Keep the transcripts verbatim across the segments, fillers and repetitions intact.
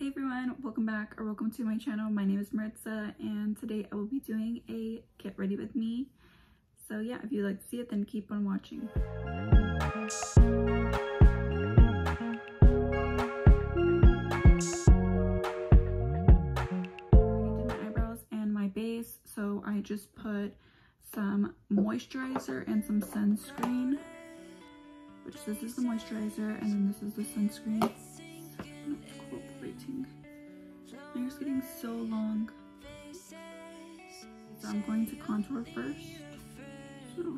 Hey everyone, welcome back or welcome to my channel. My name is Maritza and today I will be doing a get ready with me. So yeah, if you'd like to see it, then keep on watching. I did my eyebrows and my base, so I just put some moisturizer and some sunscreen, which this is the moisturizer and then this is the sunscreen. My hair's getting so long, so I'm going to contour first. So.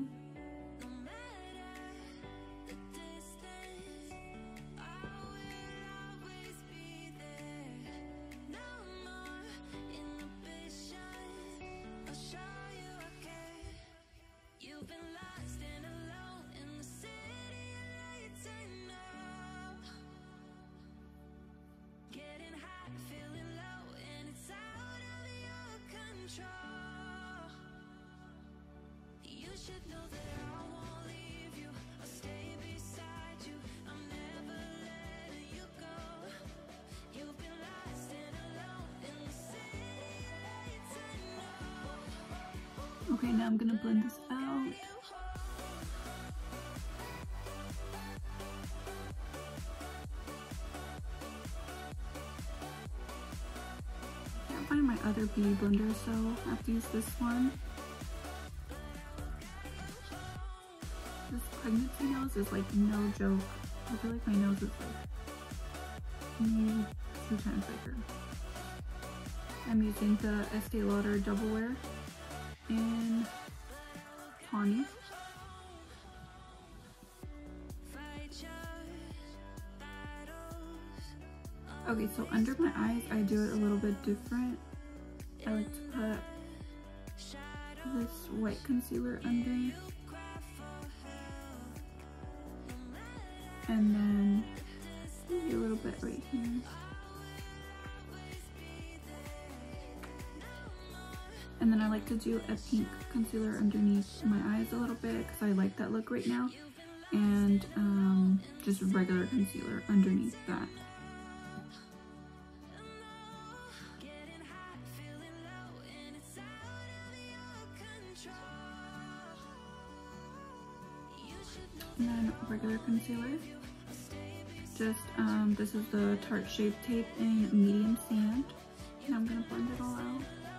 Okay, now I'm gonna blend this out. Can't find my other beauty blender, so I have to use this one. This pregnancy nose is like no joke. I feel like my nose is like maybe two times bigger. I'm using the Estee Lauder Double Wear in Tawny. Okay, so under my eyes, I do it a little bit different. I like to put this white concealer under. And then maybe a little bit right here. And then I like to do a pink concealer underneath my eyes a little bit because I like that look right now. And um, just regular concealer underneath that. And then regular concealer. Just, um, this is the Tarte Shape Tape in Medium Sand. And I'm going to blend it all out.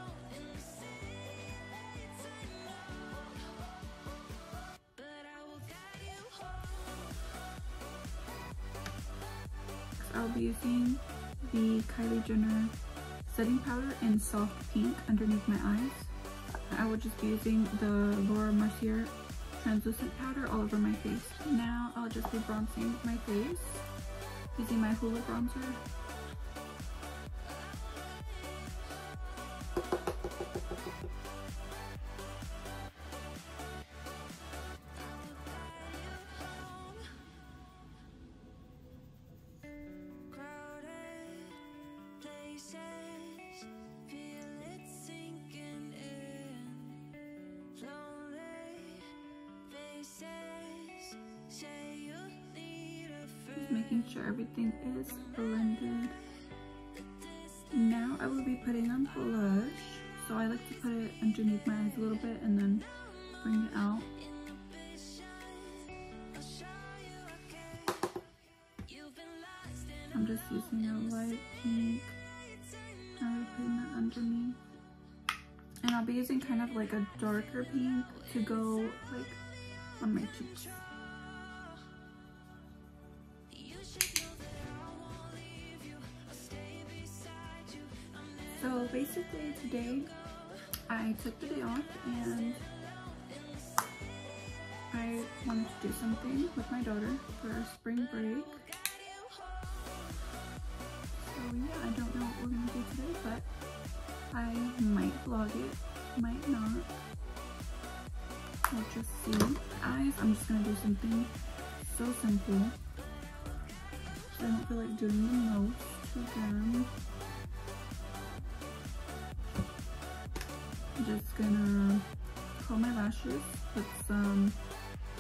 I'll be using the Kylie Jenner setting powder in soft pink underneath my eyes. I will just be using the Laura Mercier translucent powder all over my face. Now I'll just be bronzing my face using my Hoola bronzer. Making sure everything is blended. Now I will be putting on blush. So I like to put it underneath my eyes a little bit and then bring it out. I'm just using a light pink. I'll be putting that underneath. And I'll be using kind of like a darker pink to go like on my cheeks. So basically today I took the day off and I wanted to do something with my daughter for spring break. So yeah, I don't know what we're gonna do today, but I might vlog it, might not. We'll just see. Eyes, I'm just gonna do something so simple. So I don't feel like doing the most to them. I'm just gonna curl my lashes, put some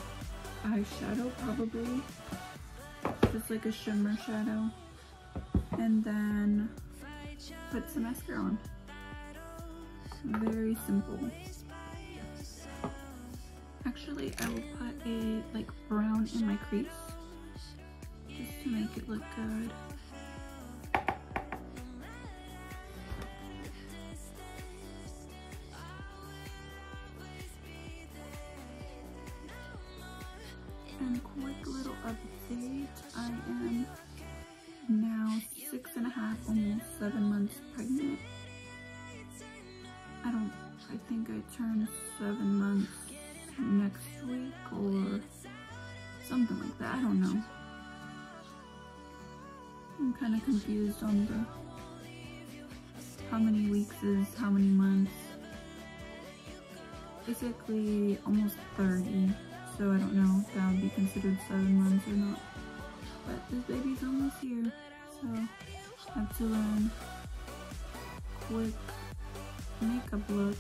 eyeshadow probably, just like a shimmer shadow. and then put some mascara on. Very simple. Actually, I will put a like brown in my crease just to make it look good. And quick little update, I am now six and a half, almost seven months pregnant. I don't, I think I turn seven months next week or something like that, I don't know. I'm kind of confused on the, how many weeks is how many months. Basically almost thirty. So I don't know if that would be considered seven months or not. But this baby's almost here, so I have to learn quick makeup looks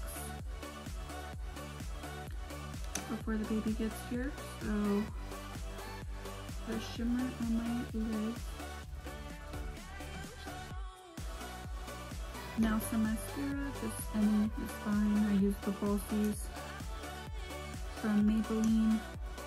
before the baby gets here. So the shimmer on my lids. Now some mascara, just any is fine. I use the Falsies from Maybelline.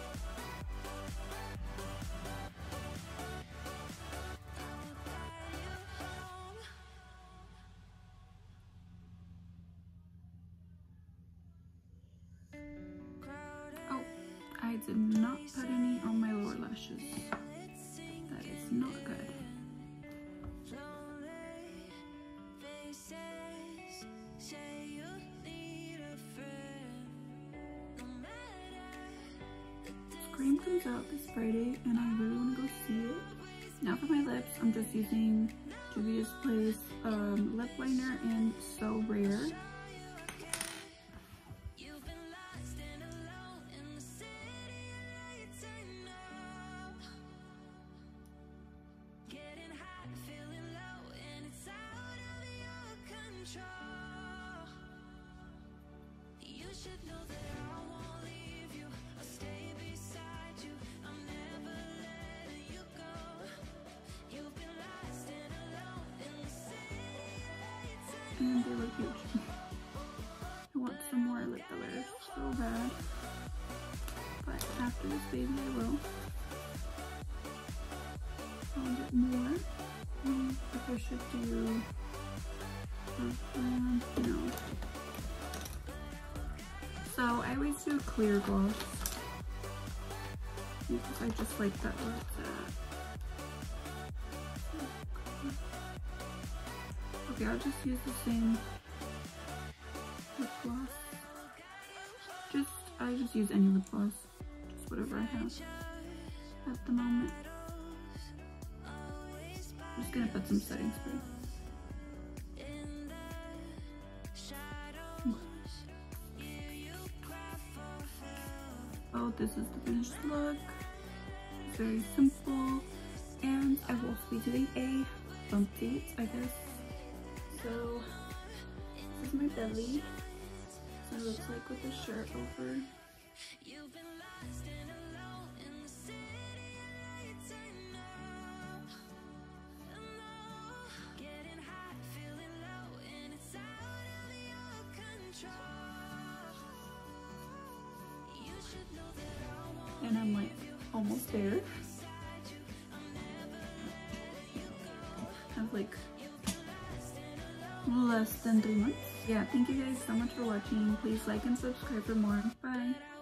Oh, I did not put any on my lower lashes. That is not good. Scream comes out this Friday and I really want to go see it. Now for my lips, I'm just using Juvia's Place um, lip liner in So Rare. And they look huge. I want some more lip filler so bad. But after this baby I will. I'll get more. Um, if I should do um, no. So I always do clear gloss because I just like that where it's at. Okay, I'll just use the same lip gloss. Just, I just use any lip gloss. Just whatever I have at the moment. I'm just gonna put some setting spray. Oh, this is the finished look. It's very simple. And I will be doing a bump date, I guess. So, this is my belly. So it looks like with a shirt over. And I'm like almost there. I have like less than three months. Yeah, thank you guys so much for watching. Please like and subscribe for more. Bye.